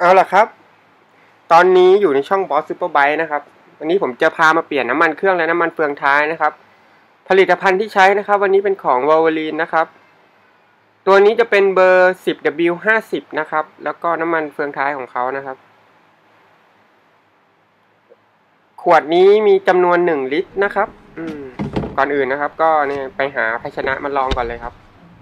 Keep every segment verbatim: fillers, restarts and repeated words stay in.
เอาล่ะครับตอนนี้อยู่ในช่องบอสซูเปอร์ไบค์นะครับวันนี้ผมจะพามาเปลี่ยนน้ำมันเครื่องและน้ำมันเฟืองท้ายนะครับผลิตภัณฑ์ที่ใช้นะครับวันนี้เป็นของ Wolverine นะครับตัวนี้จะเป็นเบอร์ สิบ ดับเบิลยู ห้าสิบ นะครับแล้วก็น้ำมันเฟืองท้ายของเขานะครับขวดนี้มีจำนวนหนึ่งลิตรนะครับอืมก่อนอื่นนะครับก็เนี่ยไปหาภาชนะมาลองก่อนเลยครับ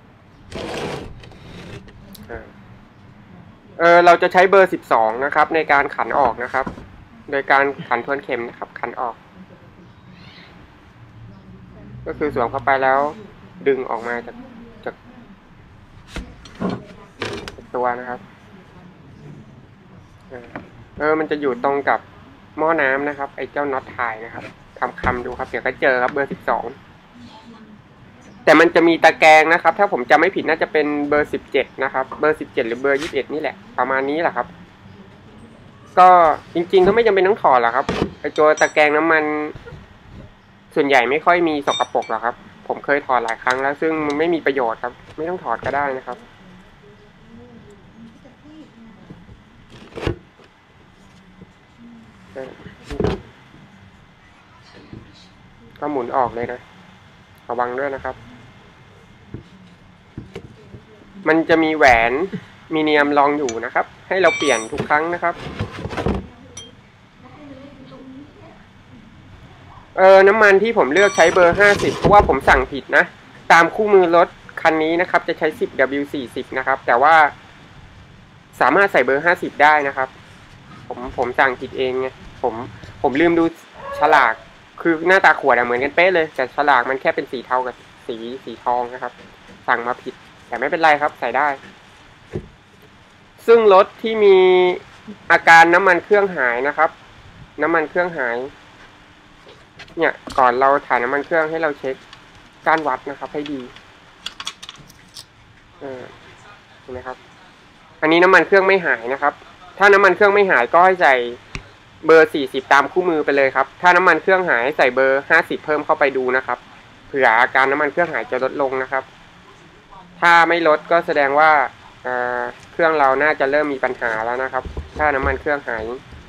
เออเราจะใช้เบอร์สิบสองนะครับในการขันออกนะครับโดยการขันทวนเข็มนะครับขันออกก็คือสวมเข้าไปแล้วดึงออกมาจากจากตัวนะครับเออมันจะอยู่ตรงกับหม้อน้ำนะครับไอ้เจ้าน็อตไทยนะครับทำคำดูครับเดี๋ยวก็เจอครับเบอร์สิบสองแต่มันจะมีตะแกรงนะครับถ้าผมจำไม่ผิดน่าจะเป็นเบอร์สิบเจ็ดนะครับเบอร์สิบเจ็ดหรือเบอร์ยี่สิบเอ็ดนี่แหละประมาณนี้แหละครับก็จริงๆก็ไม่จำเป็นต้องถอดหรอกครับไอ้ตัวตะแกรงน้ำมันส่วนใหญ่ไม่ค่อยมีสกปรกหรอกครับผมเคยถอดหลายครั้งแล้วซึ่งมันไม่มีประโยชน์ครับไม่ต้องถอดก็ได้นะครับก็หมุนออกเลยนะระวังด้วยนะครับมันจะมีแหวนมีเนียมรองอยู่นะครับให้เราเปลี่ยนทุกครั้งนะครับเออน้ำมันที่ผมเลือกใช้เบอร์ห้าสิบเพราะว่าผมสั่งผิดนะตามคู่มือรถคันนี้นะครับจะใช้ สิบ ดับเบิลยู สี่สิบ นะครับแต่ว่าสามารถใส่เบอร์ห้าสิบได้นะครับผมผมสั่งผิดเองไงผมผมลืมดูฉลากคือหน้าตาขวดเหมือนกันเป๊ะเลยแต่ฉลากมันแค่เป็นสีเทากับสีสีทองนะครับสั่งมาผิดแต่ไม่เป็นไรครับใส่ได้ซึ่งรถที่มีอาการน้ำมันเครื่องหายนะครับน้ำมันเครื่องหายเนี่ยก่อนเราถ่ายน้ำมันเครื่องให้เราเช็คก้านวัดนะครับให้ดีเออเห็นไหมครับอันนี้น้ำมันเครื่องไม่หายนะครับถ้าน้ำมันเครื่องไม่หายก็ให้ใส่เบอร์สี่สิบตามคู่มือไปเลยครับถ้าน้ำมันเครื่องหายใส่เบอร์ห้าสิบเพิ่มเข้าไปดูนะครับเผื่ออาการน้ำมันเครื่องหายจะลดลงนะครับถ้าไม่ลดก็แสดงว่าเครื่องเราน่าจะเริ่มมีปัญหาแล้วนะครับถ้าน้ำมันเครื่องหาย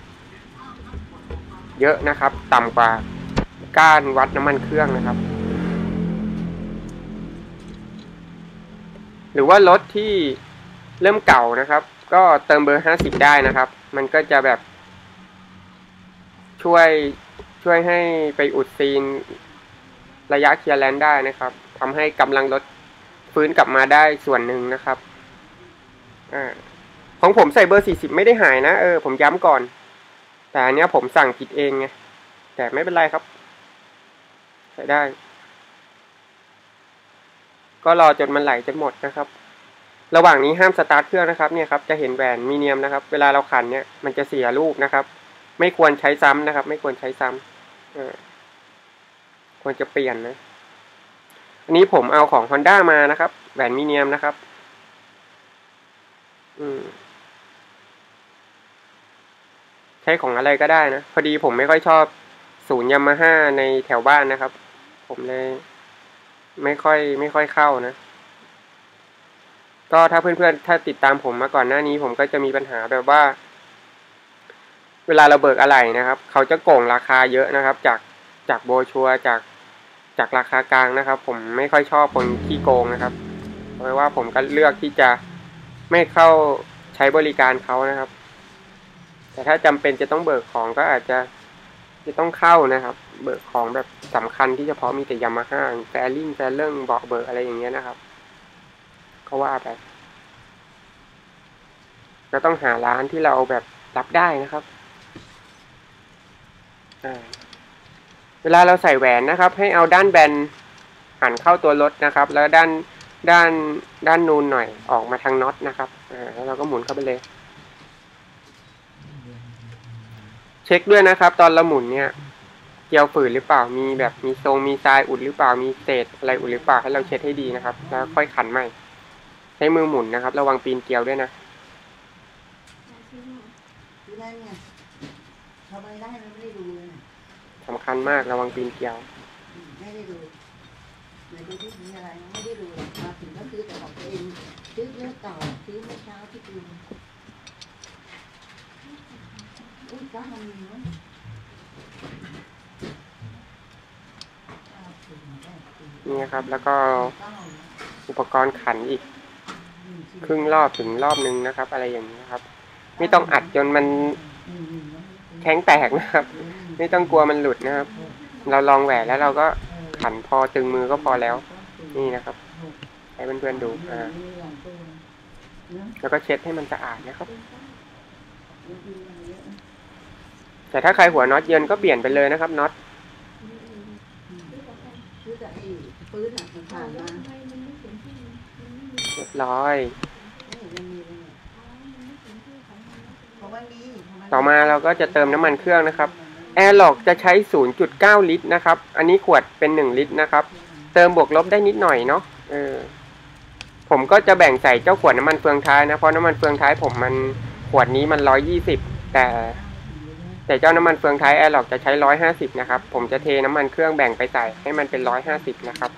เยอะนะครับต่ำกว่าก้านวัดน้ำมันเครื่องนะครับหรือว่ารถที่เริ่มเก่านะครับก็เติมเบอร์ห้าสิบได้นะครับมันก็จะแบบช่วยช่วยให้ไปอุดซีนระยะเคลียร์แลนด์ได้นะครับทำให้กำลังรถฟื้นกลับมาได้ส่วนหนึ่งนะครับอ่าของผมใส่เบอร์สี่สิบไม่ได้หายนะเออผมย้ำก่อนแต่อันเนี้ยผมสั่งผิดเองไงแต่ไม่เป็นไรครับใส่ได้ก็รอจนมันไหลจนหมดนะครับระหว่างนี้ห้ามสตาร์ทเครื่องนะครับเนี่ยครับจะเห็นแหวนมีเนียมนะครับเวลาเราขันเนี่ยมันจะเสียลูกนะครับไม่ควรใช้ซ้ำนะครับไม่ควรใช้ซ้ำเออควรจะเปลี่ยนนะอันนี้ผมเอาของ Honda มานะครับแหวนมีเนียมนะครับอืมใช้ของอะไรก็ได้นะพอดีผมไม่ค่อยชอบศูนย์ยามาฮ่าในแถวบ้านนะครับผมเลยไม่ค่อยไม่ค่อยเข้านะก็ถ้าเพื่อนๆถ้าติดตามผมมาก่อนหน้านี้ผมก็จะมีปัญหาแบบว่าเวลาเราเบิกอะไรนะครับเขาจะโกงราคาเยอะนะครับจากจากโบชัวจากจากราคากลางนะครับผมไม่ค่อยชอบคนขี้โกงนะครับเพราะว่าผมก็เลือกที่จะไม่เข้าใช้บริการเขานะครับแต่ถ้าจำเป็นจะต้องเบิกของก็อาจจะจะต้องเข้านะครับเบิกของแบบสำคัญที่เฉพาะมีแต่ยามาฮ่าแฟลิ่งแฟเรื่องเบาะเบิกอะไรอย่างเงี้ยนะครับเขาว่าไปเราต้องหาร้านที่เราแบบรับได้นะครับเวลาเราใส่แหวนนะครับให้เอาด้านแบนหันเข้าตัวรถนะครับแล้วด้านด้านด้านนูนหน่อยออกมาทางน็อตนะครับแล้วเราก็หมุนเข้าไปเลยเช็คด้วยนะครับตอนเราหมุนเนี่ยเกลียวฝืดหรือเปล่ามีแบบมีทรงมีทรายอุดหรือเปล่ามีเศษอะไรอุดหรือเปล่าให้เราเช็ดให้ดีนะครับแล้วค่อยขันใหม่ใช้มือหมุนนะครับระวังปีนเกลียวด้วยนะสำคัญมากระวังปีนเกลียวไม่ได้ดูในดูที่มีอะไรไม่ได้ดูมาถึงก็คือแต่ของตัวเองซื้อเรื่องเก่าซื้อเมื่อเช้าที่ดูนี่ครับแล้วก็อุปกรณ์ขันอีกครึ่งรอบถึงรอบนึงนะครับอะไรอย่างนี้ครับไม่ต้องอัดจนมันแข็งแตกนะครับไม่ต้องกลัวมันหลุดนะครับเราลองแหวกแล้วเราก็ขันพอตึงมือก็พอแล้วนี่นะครับให้เพื่อนๆดูอ่าแล้วก็เช็ดให้มันสะอาดนะครับแต่ถ้าใครหัวน็อตเยินก็เปลี่ยนไปเลยนะครับน็อตเรียบร้อยต่อมาเราก็จะเติมน้ำมันเครื่องนะครับแอร์ล็อกจะใช้ ศูนย์จุดเก้า ลิตรนะครับอันนี้ขวดเป็นหนึ่งลิตรนะครับเติมบวกลบได้นิดหน่อยเนาะเออผมก็จะแบ่งใส่เจ้าขวดน้ำมันเฟืองท้ายนะเพราะน้ำมันเฟืองท้ายผมมันขวดนี้มันร้อยยี่สิบแต่แต่เจ้าน้ำมันเฟืองท้ายแอร์ล็อกจะใช้ร้อยห้าสิบนะครับผมจะเทน้ำมันเครื่องแบ่งไปใส่ให้มันเป็นร้อยห้าสิบนะครับ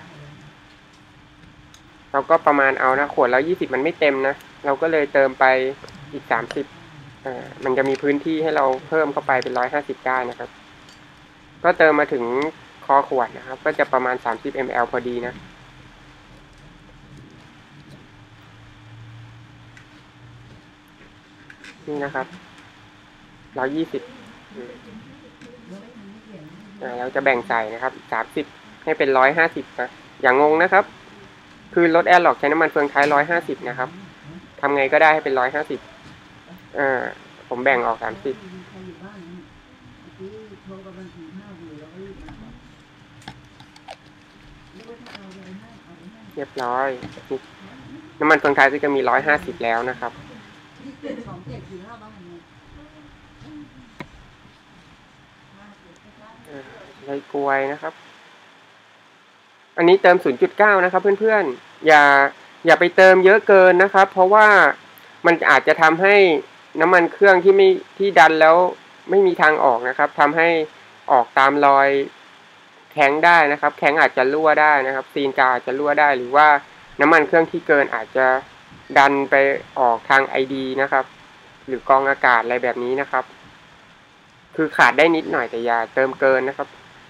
เราก็ประมาณเอานะขวดละยี่สิบมันไม่เต็มนะเราก็เลยเติมไปอีกสามสิบอ่ามันจะมีพื้นที่ให้เราเพิ่มเข้าไปเป็นร้อยห้าสิบได้นะครับก็เติมมาถึงคอขวดนะครับก็จะประมาณสามสิบมิลลิลิตรพอดีนะนี่นะครับร้อยยี่สิบอ่าเราจะแบ่งใส่นะครับสามสิบให้เป็นร้อยห้าสิบนะอย่างงงนะครับคือรถแอร์ล็อกใช้น้ำมันเฟืองท้ายร้อยห้าสิบนะครับทำไงก็ได้ให้เป็นร้อยห้าสิบอ่าผมแบ่งออกสามสิบเรียบร้อยน้ำมันเฟืองท้ายก็จะมีร้อยห้าสิบแล้วนะครับใช้กลวยนะครับอันนี้เติม ศูนย์จุดเก้า นะครับเพื่อนๆอย่าอย่าไปเติมเยอะเกินนะครับเพราะว่ามันอาจจะทำให้น้ำมันเครื่องที่ไม่ที่ดันแล้วไม่มีทางออกนะครับทำให้ออกตามรอยแข็งได้นะครับแข็งอาจจะรั่วได้นะครับซีนกาวอาจจะรั่วได้หรือว่าน้ำมันเครื่องที่เกินอาจจะดันไปออกทาง ไอ ดี นะครับหรือกรองอากาศอะไรแบบนี้นะครับคือขาดได้นิดหน่อยแต่อย่าเติมเกินนะครับ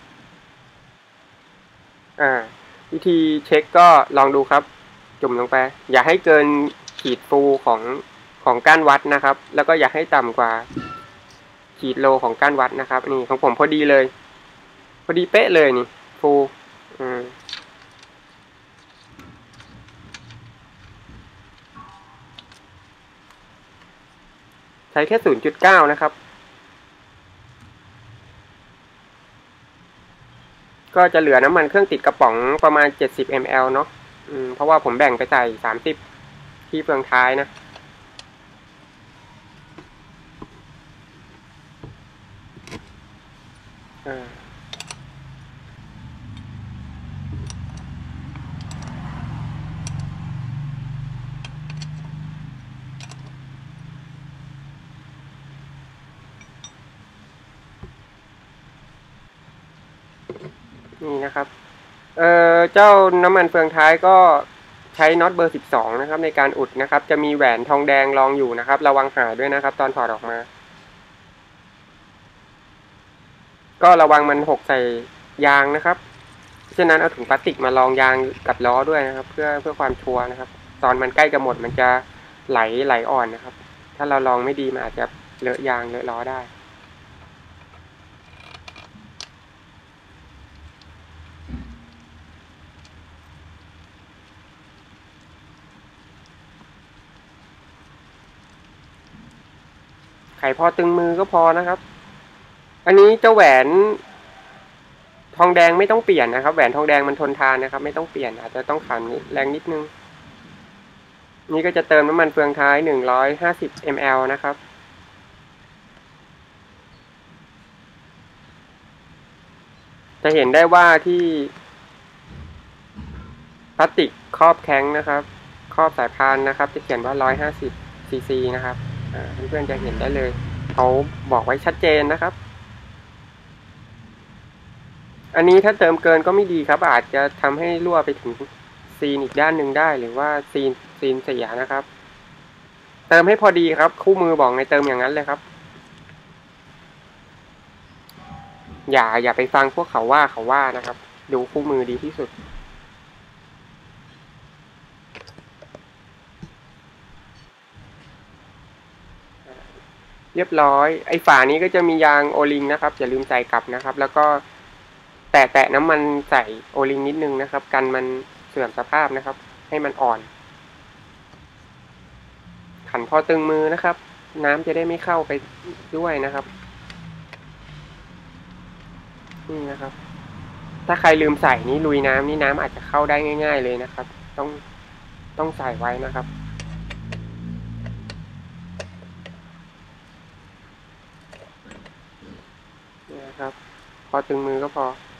อ่าวิธีเช็คก็ลองดูครับจุ่มลงไปอย่าให้เกินขีดฟูของของก้านวัดนะครับแล้วก็อย่าให้ต่ำกว่าขีดโลของก้านวัดนะครับนี่ของผมพอดีเลยพอดีเป๊ะเลยนี่ฟูอืมใช้แค่ ศูนย์จุดเก้า นะครับก็จะเหลือน้ำมันเครื่องติดกระป๋องประมาณเจ็ดสิบมิลลิลิตรเนาะอืมเพราะว่าผมแบ่งไปใส่สามสิบที่เฟืองท้ายนะอ่านี่นะครับเอ่อเจ้าน้ำมันเฟืองท้ายก็ใช้น็อตเบอร์สิบสองนะครับในการอุดนะครับจะมีแหวนทองแดงรองอยู่นะครับระวังหายด้วยนะครับตอนถอดออกมาก็ระวังมันหกใส่ยางนะครับฉะนั้นเอาถุงพลาสติกมาลองยางกับล้อด้วยนะครับเพื่อเพื่อความชัวร์นะครับตอนมันใกล้จะหมดมันจะไหลไหลอ่อนนะครับถ้าเราลองไม่ดีมันอาจจะเลอะยางเลอะล้อได้ไขพอตึงมือก็พอนะครับอันนี้เจ้าแหวนทองแดงไม่ต้องเปลี่ยนนะครับแหวนทองแดงมันทนทานนะครับไม่ต้องเปลี่ยนอาจจะต้องขันแรงนิดนึงนี่ก็จะเติมน้ำมันเฟืองท้ายหนึ่งร้อยห้าสิบมิลลิลิตรนะครับจะเห็นได้ว่าที่พลาสติกครอบแข้งนะครับครอบสายพานนะครับจะเขียนว่าหนึ่งร้อยห้าสิบซีซีนะครับเพื่อนๆจะเห็นได้เลยเขาบอกไว้ชัดเจนนะครับอันนี้ถ้าเติมเกินก็ไม่ดีครับอาจจะทำให้รั่วไปถึงซีนอีกด้านหนึ่งได้หรือว่าซีนซีนเสียนะครับเติมให้พอดีครับคู่มือบอกในเติมอย่างนั้นเลยครับอย่าอย่าไปฟังพวกเขาว่าเขาว่านะครับดูคู่มือดีที่สุดเรียบร้อยไอ้ฝานี้ก็จะมียางโอลิงนะครับอย่าลืมใส่กลับนะครับ แล้วก็แตะแตะน้ำมันใส่โอลิงนิดนึงนะครับกันมันเสื่อมสภาพนะครับให้มันอ่อนขันพอตึงมือนะครับน้ำจะได้ไม่เข้าไปด้วยนะครับนี่นะครับถ้าใครลืมใส่นี้ลุยน้ำนี่น้ำอาจจะเข้าได้ง่ายๆเลยนะครับต้องต้องใส่ไว้นะครับนี่นะครับพอตึงมือก็พอ